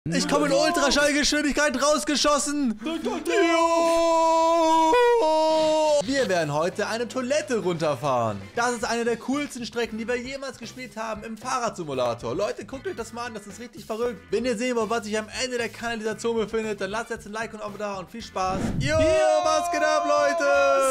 Ich komme in Ultraschallgeschwindigkeit rausgeschossen. Wir werden heute eine Toilette runterfahren. Das ist eine der coolsten Strecken, die wir jemals gespielt haben im Fahrradsimulator. Leute, guckt euch das mal an, das ist richtig verrückt. Wenn ihr sehen wollt, was sich am Ende der Kanalisation befindet, dann lasst jetzt ein Like und ein Abo da und viel Spaß. Jo, was geht ab, Leute?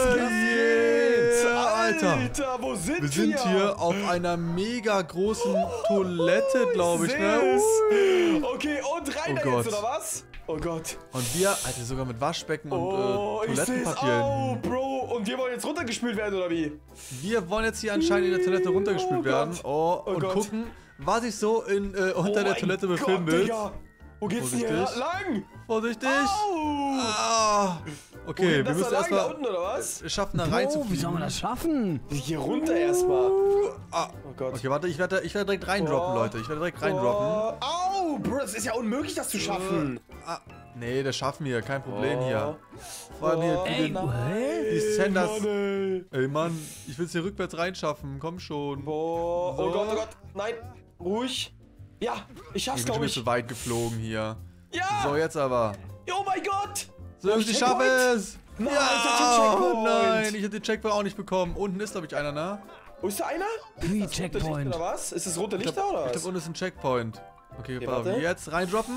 Alter, wo sind wir? Wir sind hier auf einer mega großen Toilette, glaube ich, ne? Okay, und rein da jetzt, oder was? Oh Gott. Und wir, Alter, sogar mit Waschbecken und Toilettenpapier. Toilettenpapier. Oh, Bro, und wir wollen jetzt runtergespült werden, oder wie? Wir wollen jetzt hier anscheinend in der Toilette runtergespült werden. Und Gott. gucken, was sich so unter der Toilette befindet. Digga. Wo geht's denn hier lang? Vorsichtig. Au. Ah. Okay, wir müssen da erstmal unten, oder was? schaffen, da rein zu Wie soll man das schaffen? Hier runter erstmal. Ah. Oh Gott. Okay, warte, ich werde direkt reindroppen, Leute. Ich werde direkt reindroppen. Au, Bro, das ist ja unmöglich, das zu schaffen. Nee, das schaffen wir, kein Problem hier. Vor allem hier die Senders. Ey, Mann, ich will es hier rückwärts reinschaffen. Komm schon. Boah, So. oh Gott, oh Gott. Nein, ruhig. Ja, ich schaff's, Ich bin schon glaube ein ich. bisschen weit geflogen hier. Ja. So, jetzt aber. Oh mein Gott. So, Jungs, ich schaffe es. Nein, Ja, ich hab den Checkpoint. nein, ich habe den Checkpoint auch nicht bekommen. Unten ist, glaube ich, einer, ne? Wo ist da einer? Wie Rote Licht Checkpoint? oder was? Ist das rote Licht da oder Ich was? glaube, unten ist ein Checkpoint. Okay, pass auf, warte. jetzt reindroppen.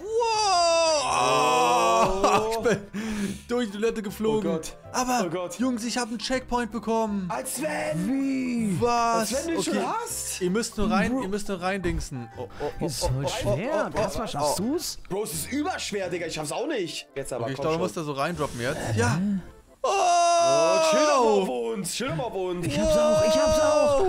Wow! Ich bin durch die Toilette geflogen. Oh Gott. Aber, Oh Gott. Jungs, ich habe einen Checkpoint bekommen. Als wenn. Wie? Was? Als wenn du ihn schon hast. Ihr müsst nur reindingsen. Ist voll schwer. Kaspar, schaffst du's? Bro, es ist überschwer, Digga. Ich schaff's auch nicht. Jetzt aber, Okay, ich komm glaube, du schon. musst da so reindroppen jetzt. Ja. Chill doch mal auf uns. Chill doch mal auf uns. Ich hab's auch, ich hab's auch.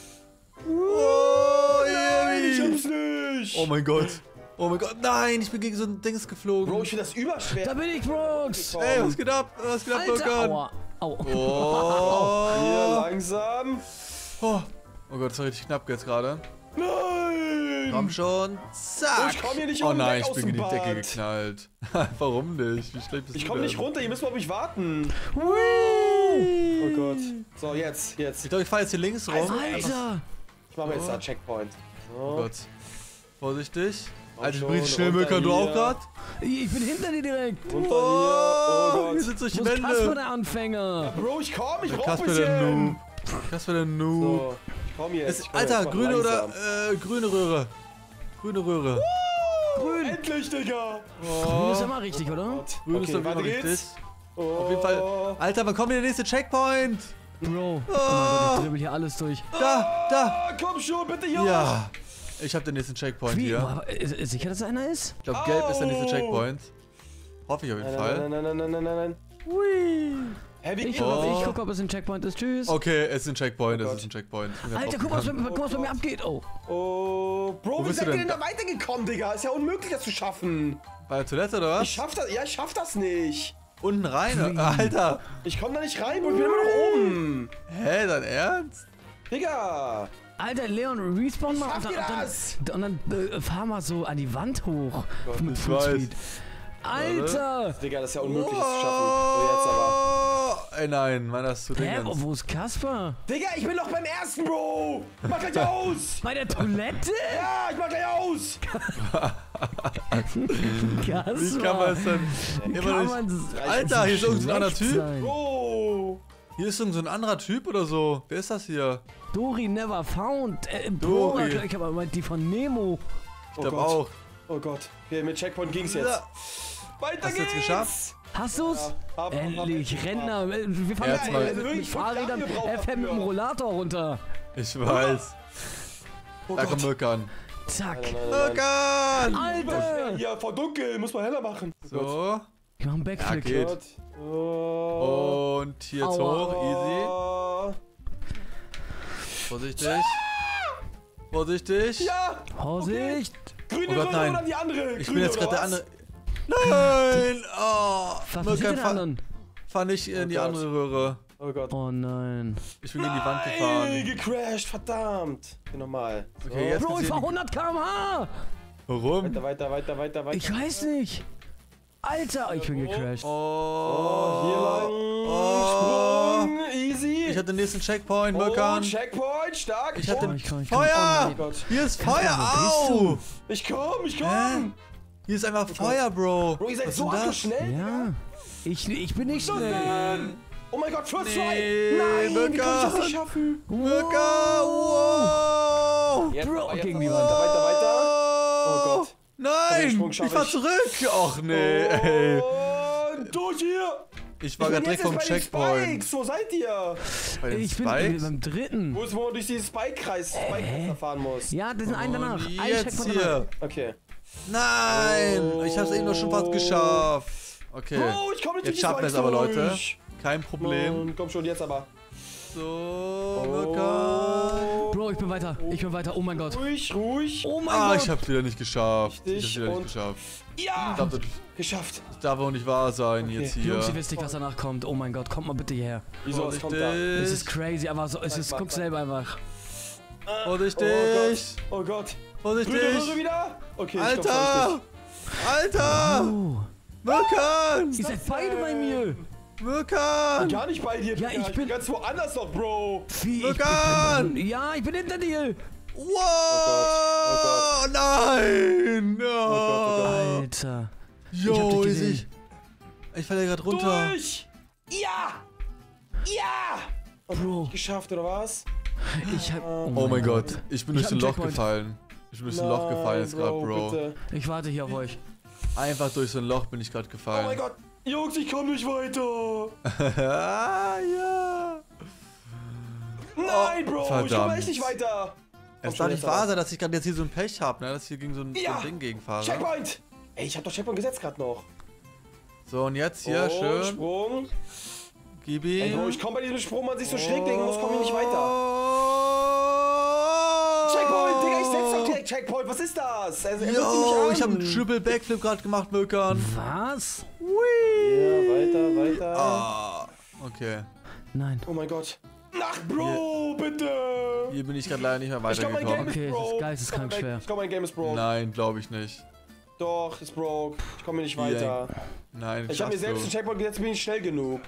Ich hab's nicht. Oh mein Gott. Oh mein Gott. Nein, ich bin gegen so ein Dings geflogen. Bro, ich finde das überschwer. Da bin ich, Brooks. Ey, was geht ab? Was geht ab, Alter, Logan? aua. Au. Hier, langsam. Oh Gott, das war richtig knapp jetzt gerade. Nein. Komm schon. Zack. Ich komm hier nicht Oh unten nein, weg ich aus bin dem gegen die Decke Bad. geknallt. Warum nicht? Wie schlecht bist du Ich komm denn? nicht runter. Ihr müsst mal auf mich warten. Hui. Oh Gott. So, jetzt. Ich glaube, ich fahre jetzt hier links rum. Alter. Ich mache jetzt da Checkpoint. Oh So. Gott. Vorsichtig. Komm Alter, ich bin schon, richtig schnell, runter Mirka, du hier. auch grad? Ich bin hinter dir direkt. Runter hier. Oh Hier Gott. sind solche Wo ist Kaspar, Wände. der Anfänger? Bro, ich komm. Ich brauch ein Kasper der Noob. bisschen. Kasper der Noob. So, ich komm jetzt. Ich komm Alter, jetzt mal grüne oder langsam. grüne Röhre. Grüne Röhre. Grün. Endlich, Digga. Grün ist immer richtig, oder? Grün ist Okay, doch wieder weiter richtig. geht's. Auf jeden Fall. Alter, wann kommt denn der nächste Checkpoint? Bro. Oh mein Gott, ich dribbel hier alles durch. Da. Ah, komm schon, bitte, hier. Ja. Ich habe den nächsten Checkpoint Wie? hier. Aber ist sicher, dass einer ist? Ich glaube, gelb ist der nächste Au. Checkpoint. Hoffe ich auf jeden Fall. Nein. Hui. Hä, wie Ich geht das? guck, ob es ein Checkpoint ist. Tschüss. Okay, es ist ein Checkpoint, Oh es Gott. ist ein Checkpoint. Ich bin ganz Alter, guck mal, aufgegangen. was bei mir abgeht. Oh. Oh, Bro, wie bist seid du ihr denn? denn da weitergekommen, Digga? Ist ja unmöglich, das zu schaffen. Bei der Toilette oder was? Ich schaff das, ja, ich schaff das nicht. Unten rein? Alter. Ich komm da nicht rein, Bro, ich bin immer noch oben. Hä, dein Ernst? Digga. Alter, Leon, respawn mal Schafft ihr das? und dann fahr mal so an die Wand hoch. Mit ich Fullspeed. Alter! Digga, das ist ja unmöglich, das zu schaffen. So, jetzt aber. Ey, nein, Mann, das ist zu Hä, Dingens. wo ist Kaspar? Digga, ich bin doch beim ersten, Bro. Mach gleich aus. Bei der Toilette? Ja, ich mach gleich aus. Kaspar. Wie kann man es denn immer nicht... Alter, hier ist irgend so ein anderer Typ. Bro. Hier ist irgend so ein anderer Typ oder so. Wer ist das hier? Dory never found. Bro, Dory. ich hab aber die von Nemo. Ich glaube Gott. auch. Oh Gott. Okay, mit Checkpoint ging's jetzt. Ja. Weiter Hast du jetzt geht's. geschafft? Hast du's? Hab- Endlich, hab- Rentner. Wir fahren Jetzt mal- Also mit wirklich Fahrrädern. fünf Jahre Er fährt mit dem dafür. Rollator runter. Ich weiß. Oh Da Gott. kommt Mirkan. Zack. Mirkan! Alter! Ja, voll dunkel. Muss man heller machen. Oh Gott. So. Ich mach einen Backflip. Ja, geht. Gott. Oh. Und hier jetzt Aua. hoch. Easy. Oh. Vorsichtig. Vorsichtig. Ja. Vorsicht! Grüne Oh Gott, Röhre nein. oder die andere? Ich Grüne bin jetzt oder gerade der was? andere. Nein! Oh! Was passiert Mirkan, den anderen? fahr nicht in die Gott. andere Röhre. Oh Gott. Oh nein. Ich bin gegen die Wand Nein, gefahren. gecrashed, verdammt. Geh nochmal. So. Okay, jetzt Bro, ich geht's fahr hier 100 km/h! Warum? Weiter. Ich weiß nicht. Alter, ich bin gecrashed. Oh, hier lang. Oh. Sprung, easy. Ich hatte den nächsten Checkpoint, oh, Mirkan. Checkpoint, stark. Ich hatte Ich komm. Feuer! Oh Gott. Hier ist Kaspar, Feuer! wo bist Au! Ich komm. Hier ist einfach Feuer, Bro. Bro, ihr seid Was so ist denn das? schnell. Ja. Ich bin nicht schnell. Oh mein Gott, First Nee, Try. Nein, wie kann ich das Mirka. nicht schaffen? Mirka, wow. Jetzt, Bro, jetzt gegen die weiter, Wand. weiter. Oh Gott. Nein, Sprung schaff ich fahr ich. zurück. Och nee, ey. Und durch hier. Ich war Ich gerade bin direkt jetzt vom bei den Checkpoint. Spikes. Wo seid ihr? Bei den Ich bin Spikes? beim dritten. Wo man durch diesen Spike-Kreis fahren muss? Ja, das sind einen danach. Und Ein jetzt Checkpoint danach. hier. Okay. Nein, ich hab's eben noch schon fast geschafft. Okay, Bro, ich komme nicht jetzt durch die schaffen wir es Spikes aber, Leute. durch. Kein Problem. Und komm schon, jetzt aber. So, Mirka. Bro, ich bin weiter. Ich bin weiter. Oh mein Gott. Ruhig, ruhig. Oh mein Ah, Gott. ich hab's wieder nicht geschafft. Ich hab's Richtig, wieder nicht und- geschafft. Ja! Das Geschafft. darf auch nicht wahr sein jetzt hier. Jungs, ihr wisst nicht, was danach kommt. Oh mein Gott, kommt mal bitte hierher. Wieso, was kommt da? Es ist crazy, aber so, es ist, mal, guck zeig. selber einfach. Vorsichtig. Oh Gott. Vorsichtig. Rühre wieder? Okay, ich glaub's Alter. Alter. Oh. Mirkan. Ihr seid beide bei mir. Mirkan. Gar nicht bei dir. Ja, Digga. ich bin- ganz woanders noch, Bro. Wie? Mirkan. Ja, ich bin hinter dir. Wow. Oh Nein. Oh Alter. Jo, ich hab dich ich, gesehen. ich falle gerade runter. Durch! Ja! Ja! Bro, Geschafft, oder was? ich hab... Oh mein Gott. Ich bin Ich durch hab so ein einen Loch Checkpoint. gefallen. Ich bin durch so ein Loch gefallen jetzt gerade, Bro. Bitte. Ich warte hier auf euch. Einfach durch so ein Loch bin ich gerade Oh gefallen. mein Gott. Jungs, ich komme nicht weiter. Ah, ja. Nein, Bro. Ich verdammt. komme echt nicht weiter. Es Komm darf schon, nicht jetzt wahr aber. sein, dass ich gerade jetzt hier so ein Pech habe, ne? Dass ich hier gegen so ein Ja. Ding gegenfahre. Checkpoint. Ey, ich hab doch Checkpoint gesetzt gerade noch. So, und jetzt hier, Und schön. Sprung. Gib Ey, Bro, ihm. ich komme bei diesem Sprung, man sich so schräg legen muss, komme ich nicht weiter. Checkpoint, Checkpoint, Digga, ich setz doch direkt Checkpoint. Was ist das? Also, er nutzt Yo, mich ich an. habe einen Triple Backflip gerade gemacht, Mirkan. Was? Ja, weiter. Ah, okay. Nein. Oh mein Gott. Ach, Bro, bitte. Hier bin ich gerade leider nicht mehr Ich glaube, mein Game weitergekommen. ist Okay, das broke. ist geisteskrank schwer. Ich glaube, mein Game ist broke. Nein, glaube ich nicht. Doch, ist broke. Ich komme nicht Hier. weiter. Nein, Ich habe mir schaffst selbst einen du. Checkpoint gesetzt, bin ich schnell genug.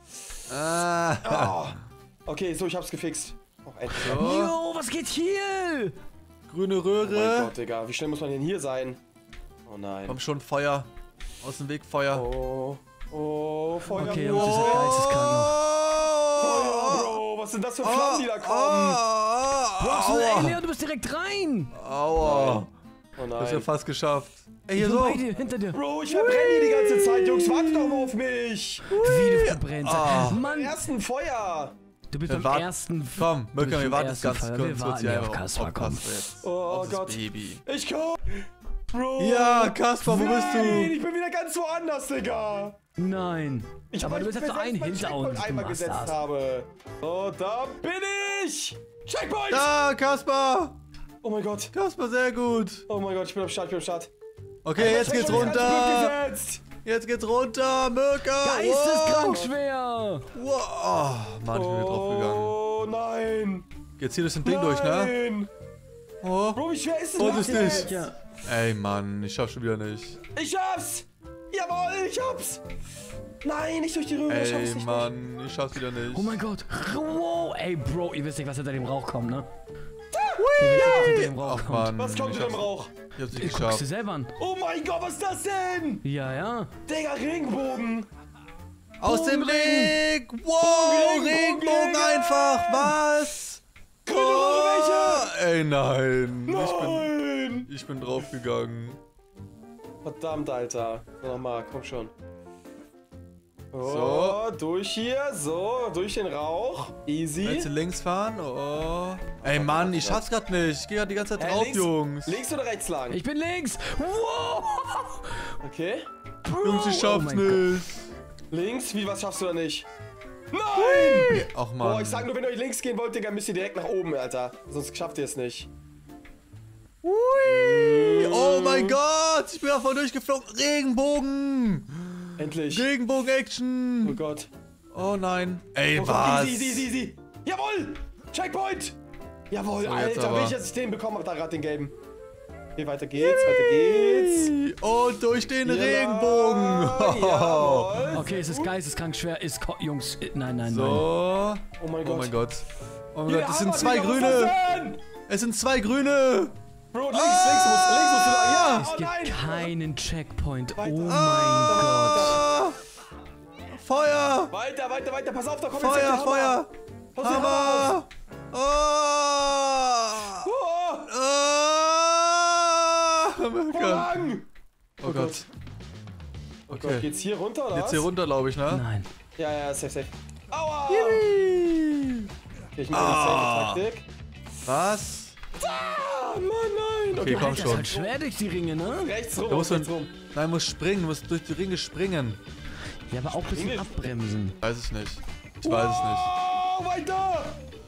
Ah. Ah. Okay, so, ich hab's gefixt. Oh, endlich. So, Jo, was geht hier? grüne Oh mein Röhre. Gott, Digga. Wie schnell muss man denn hier sein? Oh nein. Komm schon, Feuer. Aus dem Weg, Feuer. Oh. Oh, Feuer. Okay, Bro. und diese geisteskrank noch. Feuer, Bro. Was sind das für Flammen, die da kommen? Du hast eine Aua. Alien, du bist direkt rein. Aua. Oh Das ist ja nein. fast geschafft. Ey, Ich hier bin so. bei dir, hinter dir. Bro, ich verbrenne hier die ganze Zeit, Jungs. Wartet doch mal auf mich. Wie du verbrennst. Ah. Beim Mann, ersten Feuer. du bist Wir beim warten- ersten... Komm, Du bist Mirkan, wir im warten jetzt ersten ganz Fall. kurz. Wir warten hier auf Kaspar, komm. Oh auf das Gott. Baby. Ich komm. Bro. Ja, Kaspar, wo bist Nein, du? ich bin wieder ganz woanders, Digga. Nein. Aber du bist jetzt noch ein meinen hinter Checkpoint uns. Du einmal machst gesetzt das. habe. So, da bin ich. Checkpoint. Da, Kaspar. Oh mein Gott. Kaspar, sehr gut. Oh mein Gott, ich bin am Start, Okay, jetzt geht's Checkpoint ist ganz runter. gut gesetzt. Jetzt geht's runter, Mirka. Geisteskrank schwer. Wow. Oh, Mann, ich bin wieder drauf gegangen. Oh nein. Jetzt hier durch den Ding durch, ne? Nein. Oh. Bro, wie schwer ist Und das ist jetzt? nicht. Ey, Mann, ich schaff's schon wieder nicht. Ich schaff's. Jawohl, ich hab's. Nein, nicht durch die Röhre, ich schaff's Ey, nicht. Mann, ich schaff's wieder nicht. Oh mein Gott. Wow. Ey, Bro, ihr wisst nicht, was hinter dem Rauch kommt, ne? Ja. Hinter dem Rauch Ach, kommt. Mann. Was kommt ich in dem hab's- Rauch? Ich hab's nicht Guckst geschafft. du selber an. Oh mein Gott, was ist das denn? Ja, ja. Digga, Regenbogen. Aus dem Weg! Wow, Bogen, Regenbogen Bogen, einfach! Was? Grüne Röhre, Ey, nein. Nein. Ich bin draufgegangen. Verdammt, Alter. So, nochmal, komm schon. Oh, durch hier, so, durch den Rauch. Willst du Easy. links fahren? Oh. Ey, Mann, ich schaff's grad nicht. Ich geh grad die ganze Zeit drauf, links, Jungs. links oder rechts lang? Ich bin links. Wow. Okay. Jungs, ich schaff's Oh mein nicht. Links, wie, was schaffst du da nicht? Nein! Ach, Boah, Mann. ich sag nur, wenn ihr euch links gehen wollt, Digga, müsst ihr direkt nach oben, Alter. Sonst schafft ihr es nicht. Oh mein Gott, ich bin davon durchgeflogen. Regenbogen. Endlich. Oh Regenbogen-Action. Gott. Oh nein. Ey, Oh, was? Easy, easy, easy. Jawohl! Checkpoint! Jawohl, So, jetzt Alter, aber. wenn ich jetzt den bekommen hab, da gerade den gelben. Okay, weiter geht's. Und durch den Ja, Regenbogen. jawohl. Okay, es ist geisteskrank schwer. Ist Jungs, nein, nein, nein. So. Oh mein Oh Gott. mein Gott. Oh mein Ja, Gott, es sind Hammer, zwei Digga, was ist grüne. das denn? Es sind zwei grüne. Bro, links musst du lang. Ja, Es oh gibt nein. keinen Checkpoint. Weiter. Oh mein Gott. Feuer! Weiter, pass auf, da kommt Feuer, jetzt der Feuer! Pass auf den Hammer Hammer! Oh! Oh, Oh mein Gott. lang. Oh Gott. Okay. Geht's hier runter, oder Jetzt was? hier runter, glaube ich, ne? Nein. Ja, safe. Aua! Okay, ich mache die Safe-Taktik. Was? Ah, Mann, nein. Okay, komm Das ist schon. halt schwer durch die Ringe, ne? Rechts rum, Du musst rechts rum. Nein, musst springen, du musst durch die Ringe springen. Ja, aber auch ein bisschen abbremsen. Weiß es nicht. Ich weiß es nicht. Oh, weiter!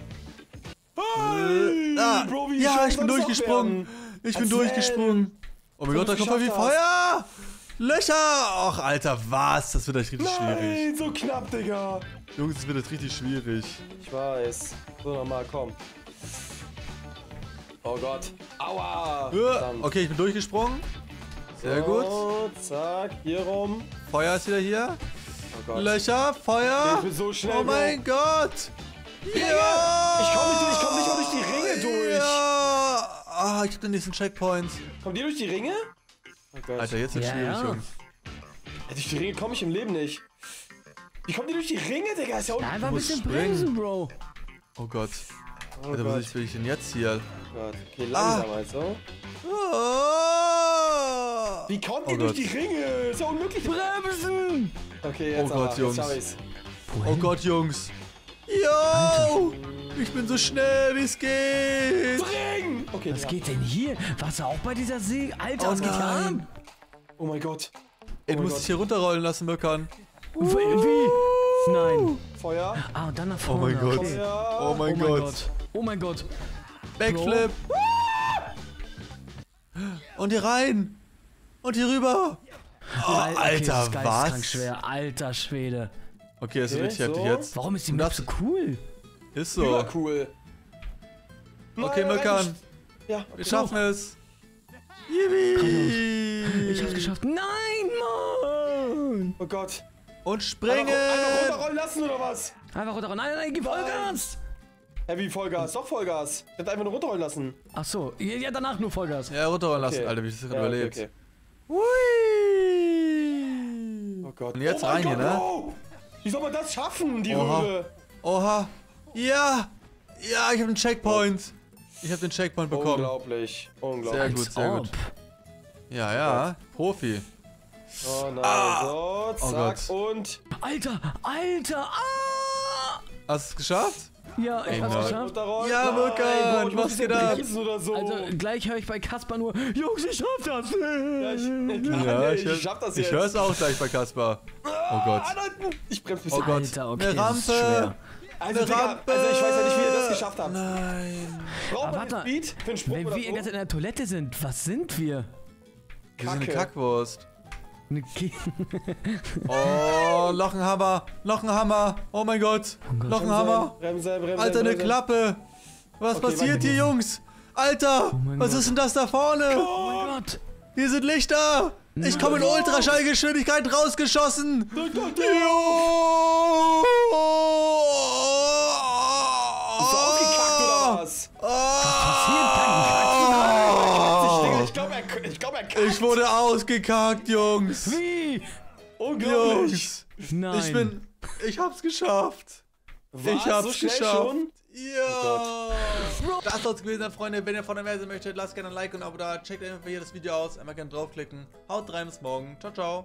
Hey, Ah, Bro, wie ja, schwer ich bin soll's noch durchgesprungen. werden? Ich bin Erzähl. durchgesprungen. Oh mein Gott, da kommt voll viel geschafft Feuer. Löcher. Ach, Alter, was? Das wird echt richtig schwierig. Nein, so knapp, Digga. Jungs, das wird jetzt richtig schwierig. Ich weiß. So, nochmal, komm. Oh Gott. Aua. Verdammt. Okay, ich bin durchgesprungen. Sehr gut. So, zack, hier rum. Feuer ist wieder hier. Oh Gott. Löcher, Feuer. Ich bin so schnell, Oh mein Gott. Ja. Ich komm nicht mal durch die Ringe durch. Ja. Ah, ich hab den nächsten Checkpoint. Kommt ihr durch die Ringe? Oh Gott. Alter, jetzt wird's Ja, schwierig, ja. Jungs. Durch die Ringe komme ich im Leben nicht. Wie kommt ihr durch die Ringe, Digga? Ist ja unten. Einfach ein musst bisschen springen. bremsen, Bro. Oh Gott. Oh Alter, Gott. was will ich denn jetzt hier? Oh Gott. Okay, langsam also. Oh, Wie kommt Oh ihr durch Gott. die Ringe? Ist ja unmöglich. Bremsen! Okay, jetzt Oh Gott, aber. Jungs. Jetzt hab ich's. Oh Gott, Jungs. Yo! Ich bin so schnell, wie es geht. Spring! Okay, Was ja. geht denn hier? Warst du auch bei dieser See? Alter, Oh was geht hier nein. ab? Oh mein Gott. Ey, du mein musst Gott. dich hier runterrollen lassen, Möckern. Wie? Nein. Feuer. Ah, und dann nach Oh vorne. mein Gott. Okay. Ja. Oh mein Gott. Oh mein Gott. Backflip. Und hier rein. Und hier rüber. Oh, Okay, Alter, das ist geisteskrank was? schwer. Alter Schwede. Okay, das ist Okay, richtig heftig so. jetzt. Warum ist die Und Map das- so cool? Ist so. Ja, cool. Okay, Nein, Möckern. Ja, okay. Wir schaffen es. Yippie. Ich hab's geschafft. Nein, Mann! Oh Gott. Und springen. Einfach runterrollen lassen oder was? Einfach runter. Nein, gib Vollgas! Hä, wie Vollgas? Doch Vollgas. Ich hätte einfach nur runterrollen lassen. Ach so, ja, danach nur Vollgas. Ja, runterrollen lassen, Okay. Alter, wie ich das gerade Ja, überlebt. okay. Hui. Oh Gott. Und jetzt oh mein rein hier, Gott, ne? Bro. Wie soll man das schaffen, die Oha. Röhre? Oha. Ja. Ja, ich habe einen Checkpoint. Ich habe den Checkpoint bekommen. Unglaublich. Unglaublich. Sehr gut, sehr gut. Ja, ja. Profi. Oh nein, so, zack Gott. und... Alter! Ah! Hast du es geschafft? Ja, ich hab's Gott. geschafft. Runterrollen. Ja, Nein, Möckern, Bro, ich muss was jetzt geht ab? bremsen oder so. Also gleich höre ich bei Kaspar nur, Jungs, ich schaff das! Ja, ich schaff das jetzt. Ich höre es auch gleich bei Kaspar. Oh Gott. Ich bremse mich Oh so. Gott. Alter, okay, Eine das ist Rampe. schwer. Also, Eine Digga, Rampe. also ich weiß ja nicht, wie ihr das geschafft habt. Nein. Braucht man warte. jetzt Speed für einen Sprung Wenn oder wir so? jetzt in der Toilette sind, was sind wir? Wir sind eine Kacke. Kackwurst. Eine Oh, noch ein Hammer. Noch ein Hammer. Oh mein Gott. Noch ein Hammer. Bremse. Alter, eine Klappe. Was passiert hier, Jungs? Alter, mein was Gott. ist denn das da vorne? Oh mein Gott! Hier sind Lichter. Ich komme in Ultraschallgeschwindigkeit rausgeschossen. Jo. Bist du ausgekackt oder was? Ich glaube, er kackt. Ich wurde ausgekackt, Jungs. Wie? Unglaublich. Jungs. Nein. Ich hab's geschafft. Was? Ich hab's so schnell geschafft. schon? Ja. Das soll's gewesen sein, Freunde. Wenn ihr von der mehr sehen möchtet, lasst gerne ein Like und ein Abo da. Checkt einfach hier das Video aus. Einmal gerne draufklicken. Haut rein, bis morgen. Ciao, ciao.